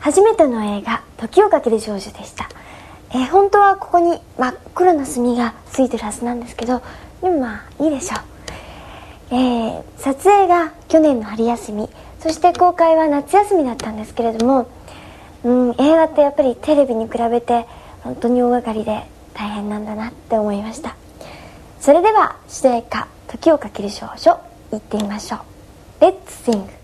初めての映画「時をかける少女」でした。本当はここに真っ黒な墨がついてるはずなんですけど、でもまあいいでしょう。撮影が去年の春休み、そして公開は夏休みだったんですけれども、映画ってやっぱりテレビに比べて本当に大掛かりで大変なんだなって思いました。それでは主題歌「時をかける少女」いってみましょう。レッツシング。